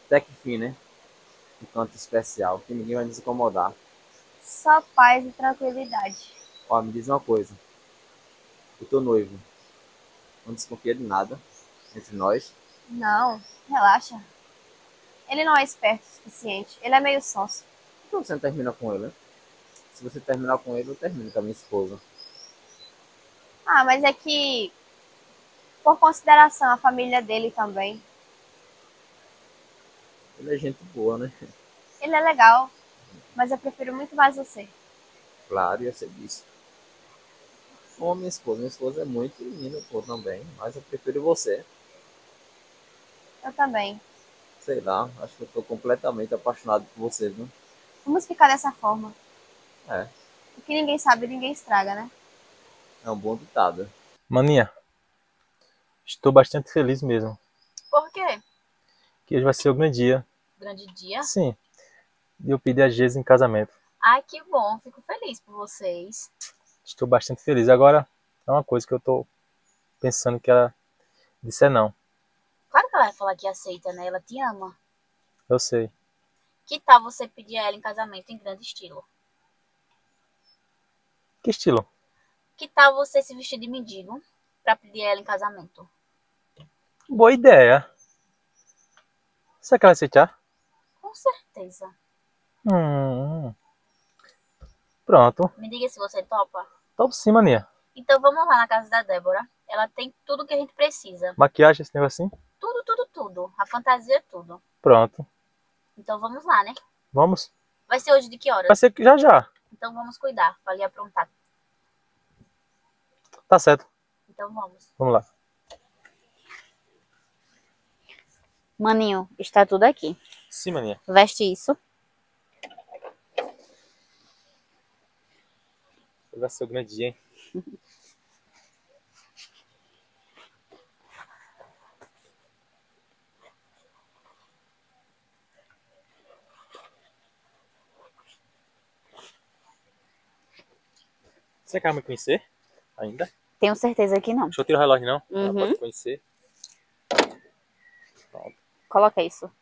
Até que fim, né? Um canto especial, que ninguém vai nos incomodar. Só paz e tranquilidade. Ó, me diz uma coisa. Eu tô noivo. Não desconfia de nada entre nós. Não, relaxa. Ele não é esperto o suficiente. Ele é meio sonso. Por que você não termina com ele, né? Se você terminar com ele, eu termino com a minha esposa. Ah, mas é que, por consideração à família dele também, Ele é gente boa, né? ele é legal, mas eu prefiro muito mais você. Claro, ia ser disso. Ou a minha esposa. Minha esposa é muito menina, pô, também. Mas eu prefiro você. Eu também. Sei lá, acho que eu tô completamente apaixonado por você, viu? Vamos ficar dessa forma. É, O que ninguém sabe, ninguém estraga, né? é um bom ditado. Maninha, estou bastante feliz mesmo. Por quê? Que hoje vai ser o grande dia. Grande dia? Sim, de eu pedir a Geisa em casamento. Ai, que bom. Fico feliz por vocês. Estou bastante feliz. Agora, é uma coisa que eu estou pensando que ela disse é não. Claro que ela vai falar que aceita, né? Ela te ama. Eu sei. Que tal você pedir a ela em casamento em grande estilo? Que estilo? Que tal você se vestir de mendigo pra pedir ela em casamento? Boa ideia. Será que ela vai aceitar? Com certeza. Hum, pronto. Me diga se você topa. Topo sim, maninha. Então vamos lá na casa da Débora. Ela tem tudo que a gente precisa. Maquiagem, esse negócio assim? Tudo, tudo, tudo. A fantasia é tudo. Pronto. Então vamos lá, né? Vamos? Vai ser hoje de que Vai horas? ser já já. Então vamos cuidar pra lhe aprontar. Tá certo. Então vamos. Vamos lá. Maninho, está tudo aqui. Sim, maninha. Veste isso. Vai ser o grande dia, hein? Você quer me conhecer? Ainda? Tenho certeza que não. Deixa eu tirar o relógio, não? Ela Uhum. pode conhecer. Coloca isso.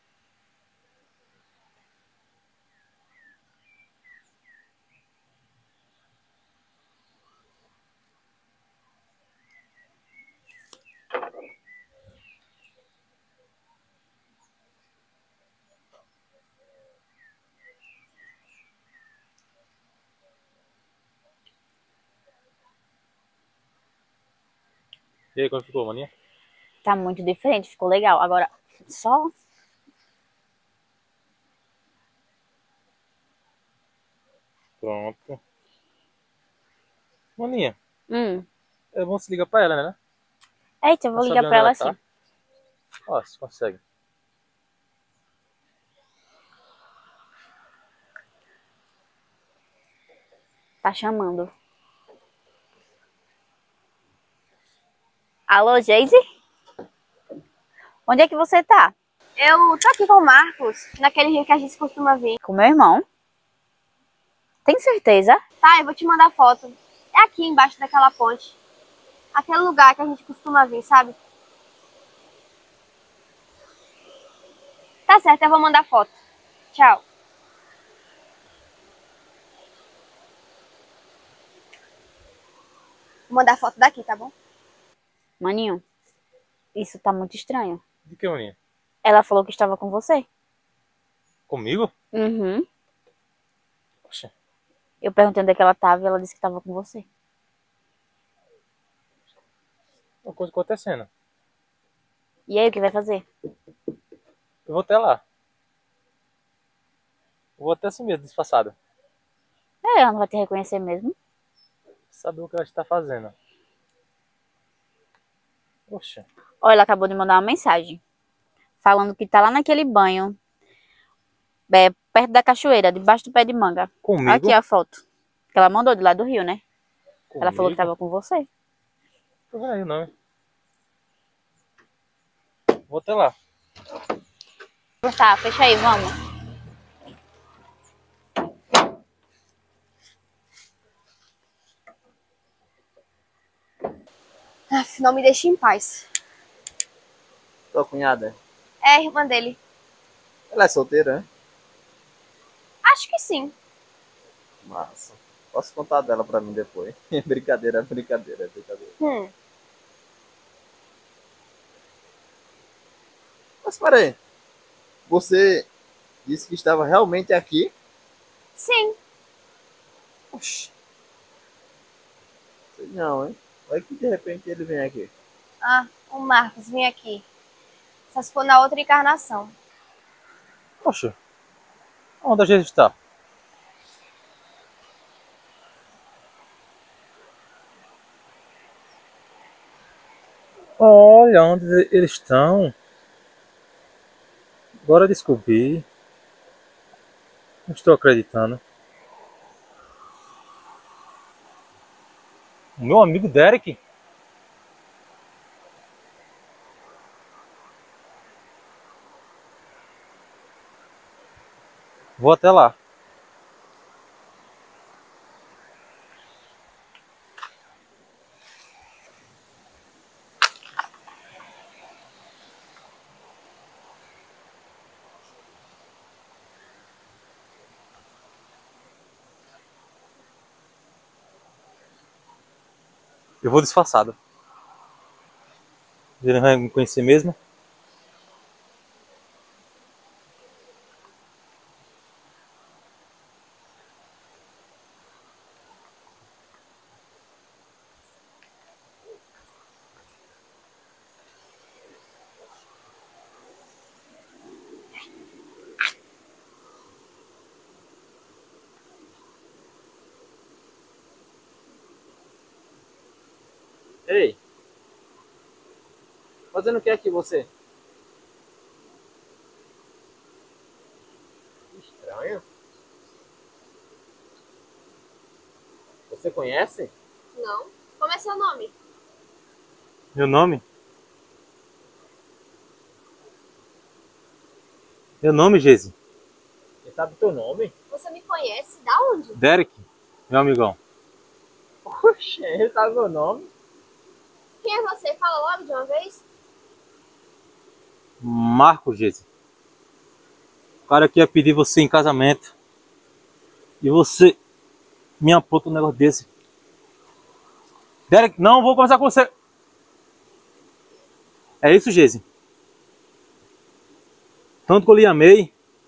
E aí, como ficou, maninha? Tá muito diferente, ficou legal. Agora, só Pronto. Maninha, Hum. é bom se ligar pra ela, né? Eita, eu vou Pra ligar saber pra onde ela ela assim. tá. Ó, se consegue. Tá chamando. Alô, Geise? Onde é que você tá? Eu tô aqui com o Marcos, naquele rio que a gente costuma vir. Com meu irmão. Tem certeza? Tá, eu vou te mandar foto. É aqui embaixo daquela ponte. Aquele lugar que a gente costuma vir, sabe? Tá certo, eu vou mandar foto. Tchau. Vou mandar foto daqui, tá bom? Maninho, isso tá muito estranho. De que, maninha? Ela falou que estava com você. Comigo? Uhum. Poxa, Eu perguntei onde é que ela tava e ela disse que estava com você. uma coisa acontecendo. E aí, o que vai fazer? Eu vou até lá. Eu vou até assim mesmo, disfarçado. É, ela não vai te reconhecer mesmo. Saber o que ela está fazendo. Poxa, Olha, ela acabou de mandar uma mensagem. Falando que tá lá naquele banho. Perto da cachoeira, debaixo do pé de manga. comigo? Aqui a foto. Que ela mandou de lá do Rio, né? Ela falou que Comigo? tava com você. Tô vendo aí o nome. Vou até lá. Tá, fecha aí, vamos. Não me deixe em paz. Tua cunhada? É a irmã dele. Ela é solteira, né? Acho que sim. Massa. Posso contar dela pra mim depois. Brincadeira, brincadeira, brincadeira. Mas peraí. Você disse que estava realmente aqui? Sim. Oxi. Sei não, hein? Vai que de repente ele vem aqui. Ah, o Marcos, vem aqui. Só se for na outra encarnação. Poxa, onde a gente está? Olha onde eles estão. Agora descobri. Não estou acreditando. O meu amigo Derek. Vou até lá. Eu vou disfarçado. Ele não vai me conhecer mesmo. Ei! Fazendo o que aqui você? Estranho. Você conhece? Não. Como é seu nome? Meu nome? Meu nome, Geise. Você sabe o teu nome? Você me conhece? Da onde? Derek, meu amigão. Oxe, ele sabe meu nome? Quem é você? Fala logo de uma vez. Marco, Geise. O cara que ia pedir você em casamento. E você me aponta um negócio desse. Derek, não vou conversar com você. É isso, Geise. Tanto que eu lhe amei.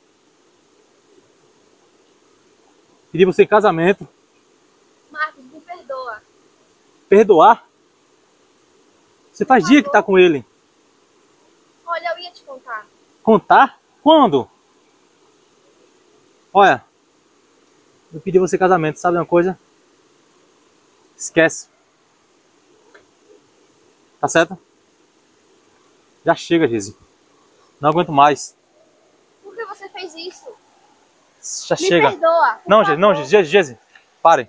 Pedi você em casamento. Marcos, me perdoa. Perdoar? Você faz dia que tá com ele. Olha, eu ia te contar. Contar? Quando? Olha, eu pedi você em casamento, sabe uma coisa? Esquece. Tá certo? Já chega, Geise. Não aguento mais. Por que você fez isso? Já Me chega. perdoa. por Não, favor. Geise, não, Geise. Pare.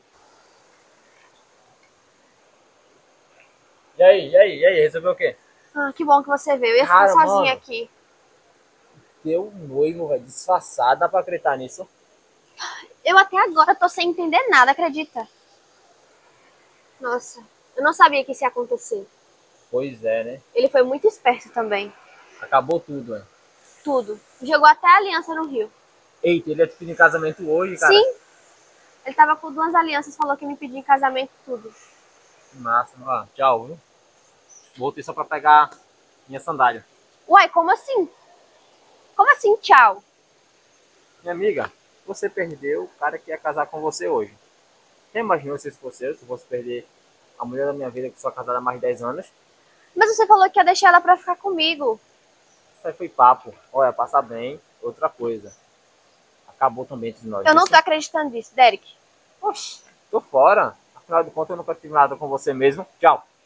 E aí? Resolveu o quê? Ah, que bom que você veio. Eu ia Cara, ficar sozinha mano. aqui. Teu noivo, velho, disfarçado, dá pra acreditar nisso? Eu até agora tô sem entender nada, acredita? Nossa, eu não sabia que isso ia acontecer. Pois é, né? Ele foi muito esperto também. Acabou tudo, velho. Tudo. Jogou até a aliança no rio. Eita, ele ia te pedir em casamento hoje, cara? Sim. Ele tava com 2 alianças, falou que me pediu em casamento tudo. Massa, ó, tchau, viu? Voltei só pra pegar minha sandália. Uai, como assim? Como assim, tchau? Minha amiga, você perdeu o cara que ia casar com você hoje. Você imaginou se isso fosse eu, se eu fosse perder a mulher da minha vida que sou casada há mais de 10 anos? Mas você falou que ia deixar ela pra ficar comigo. Isso aí foi papo. Olha, passa bem. Outra coisa. Acabou também entre nós. Eu não Isso- tô acreditando nisso, Derek. Oxi, tô fora. Afinal de contas, eu nunca tive nada com você mesmo. Tchau.